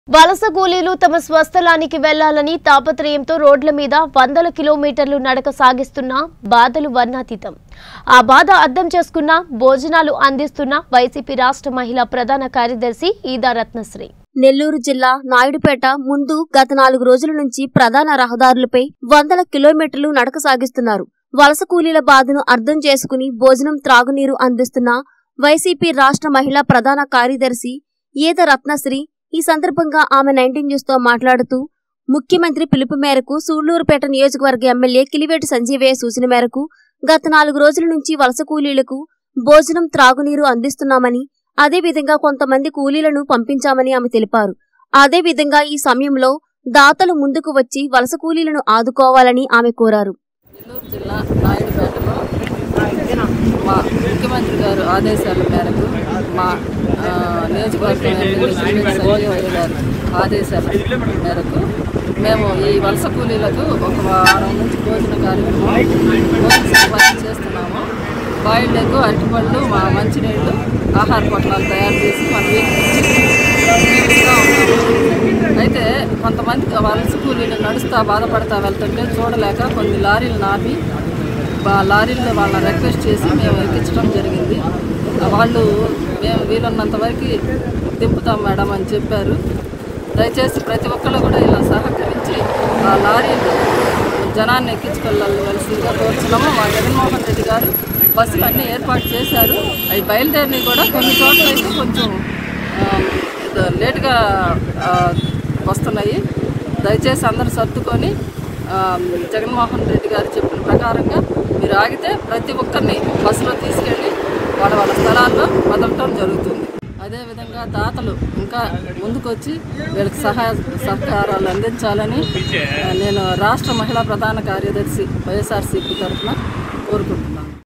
వలస కూలీలు తమ స్వస్థలానికి వెళ్లాలని తాపత్రయంతో రోడ్ల మీద వందల కిలోమీటర్లు నడక సాగిస్తున్న బాధలు వర్ణాతీతం. ఆ బాధ అర్థం చేసుకున్న భోజనాలు అందిస్తున్న వైసీపీ రాష్ట్ర మహిళా ప్రధాన కార్యదర్శి ఈదా రత్నశ్రీ. నెల్లూరు జిల్లా నాయుడుపేట ముందు గత 4 రోజుల నుంచి ప్రధాన రహదారులపై వందల కిలోమీటర్లు నడక సాగిస్తున్నారు. వలస కూలీల బాధను అర్థం చేసుకుని భోజనం త్రాగునీరు అందిస్తున్న వైసీపీ రాష్ట్ర మహిళా ప్రధాన కార్యదర్శి ఈదా రత్నశ్రీ ఈ సందర్భంగా ఆమె 19 న్యూస్ తో మాట్లాడుతూ ముఖ్యమంత్రి పిలుపు మేరకు సూళ్లూరుపేట నియోజకవర్గ ఎమ్మెల్యే కిలివేటి సంజీవయ్య సూచన మేరకు గత 4 రోజుల నుంచి వలస కూలీలకు భోజనం త్రాగునీరు అందిస్తున్నామని, అదేవిధంగా కొంతమంది కూలీలను పంపించామని ఆమె తెలిపారు. అదేవిధంగా ఈ సమయంలో దాతలు ముందుకు వచ్చి వలస కూలీలను ఆదుకోవాలని ఆమె కోరారు. నెల్లూరు జిల్లా నాయుడుపేటలో మా ముఖ్యమంత్రి గారు ఆదేశాల మేరకు మా నియోజకవర్గం ఎమ్మెల్యే కిలివేటి సంజీవయ్య గారు ఆదేశాల మేరకు మేము ఈ వలస కూలీలకు ఒక వారం నుంచి భోజన సదుపాయం చేస్తున్నాము. బాయిల్డ్ ఎగ్, అరటిపళ్ళు, మా మంచినీళ్ళు, ఆహార పొట్లాలు తయారు చేసి మన వీటిగా ఉన్నాము. అయితే కొంతమంది వలస కూలీలు నడుస్తూ బాధపడతా వెళ్తుంటే చూడలేక కొన్ని లారీలు నాపి లారీల్లో వాళ్ళని రిక్వెస్ట్ చేసి మేము ఎక్కించడం జరిగింది. వాళ్ళు మేము వీలున్నంత వరకు దింపుతాం మేడం అని చెప్పారు. దయచేసి ప్రతి ఒక్కళ్ళు కూడా ఇలా సహకరించి ఆ లారీలు జనాన్ని ఎక్కించుకెళ్ళవలసిందిగా కోరుతున్నాము. మా జగన్మోహన్ రెడ్డి గారు బస్సులు అన్నీ ఏర్పాటు చేశారు. అవి బయలుదేరినవి కూడా కొన్ని చోట్ల అయితే కొంచెం లేటుగా వస్తున్నాయి. దయచేసి అందరూ సర్దుకొని జగన్మోహన్ రెడ్డి గారు చెప్పిన ప్రకారంగా మీరు ఆగితే ప్రతి ఒక్కరిని బస్సులో తీసుకెళ్ళి వాళ్ళ స్థలాల్లో వదలటం జరుగుతుంది. అదేవిధంగా దాతలు ఇంకా ముందుకొచ్చి వీళ్ళకి సహకారాలు అందించాలని నేను రాష్ట్ర మహిళా ప్రధాన కార్యదర్శి వైఎస్ఆర్సీపీ తరఫున కోరుకుంటున్నాను.